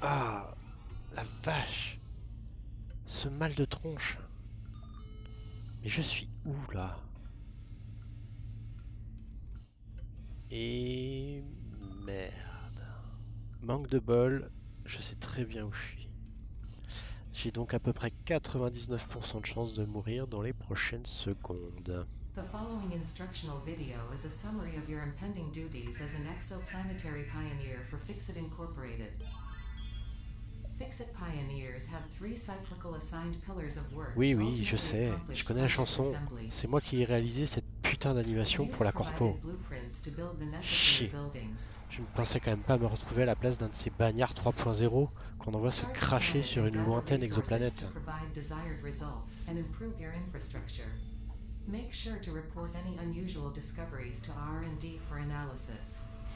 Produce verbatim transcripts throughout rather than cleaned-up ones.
Ah, la vache! Ce mal de tronche! Mais je suis où là? Et merde. Manque de bol, je sais très bien où je suis. J'ai donc à peu près quatre-vingt-dix-neuf pour cent de chance de mourir dans les prochaines secondes. The following instructional video is a summary of your impending duties as an exoplanetary pioneer for Fixit Incorporated. Fixit pioneers have three cyclical assigned pillars of work Oui, to oui, je ultimately sais, je accomplish connais la project chanson. assembly. C'est moi qui ai réalisé cette putain d'animation pour Muse la corpo. provided blueprints to build the necessary Chier. buildings. Je ne pensais quand même pas me retrouver à la place d'un de ces bagnards trois point zéro qu'on envoie se Charge cracher planet sur and une gather lointaine resources to exoplanète. provide desired results and improve your infrastructure. Make sure to report any unusual discoveries to R and D for analysis.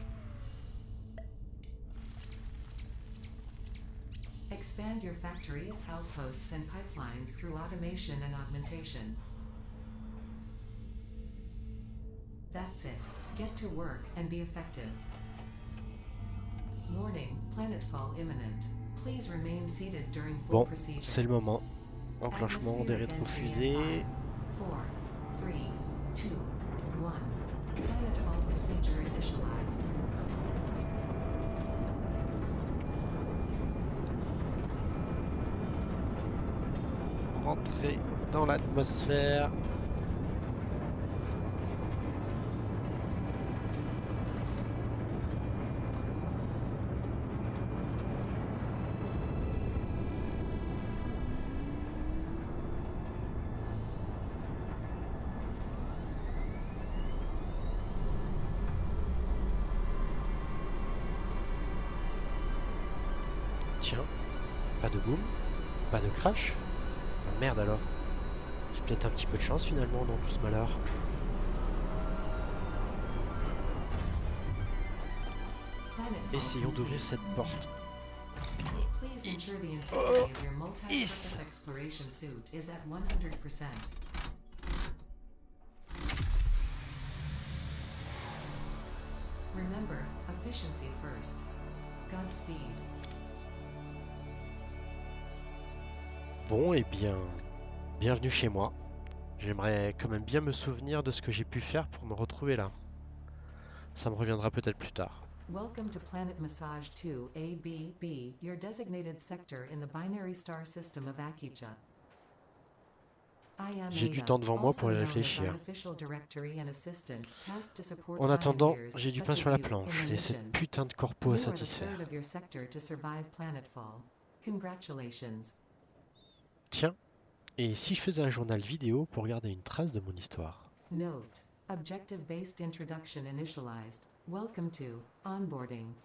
Expand your factories, outposts, and pipelines through automation and augmentation. That's it. Get to work and be effective. Warning, planetfall imminent. Please remain seated during full Bon, procedure. c'est le moment. Enclenchement des Atmospheric entry in rétrofusées. five, four, three, two, one. Planetfall procedure initialized. Rentrer dans l'atmosphère. Tiens, pas de boom, pas de crash. Ah merde alors. J'ai peut-être un petit peu de chance finalement dans tout ce malheur. Planetfall Essayons d'ouvrir complete. cette porte. Please I- ensure the Oh, integrity of your multi-purpose is. exploration suit is at one hundred percent. Remember, efficiency first. Godspeed. Bon, et eh bien, bienvenue chez moi. J'aimerais quand même bien me souvenir de ce que j'ai pu faire pour me retrouver là. Ça me reviendra peut-être plus tard. Welcome to Planet Massage two A B B, your designated sector in the binary star system of Akicha. I am J'ai du Ada, temps devant moi also pour y known as réfléchir. Artificial Directory and Assistant, tasked to support En attendant, pioneers j'ai du pain such sur as la you in planche their et cette mission. putain de corpo à You are the third satisfaire. of your sector to survive planetfall. Congratulations. Tiens, et si je faisais un journal vidéo pour garder une trace de mon histoire? Note: Objective-based introduction initialized. Welcome to onboarding.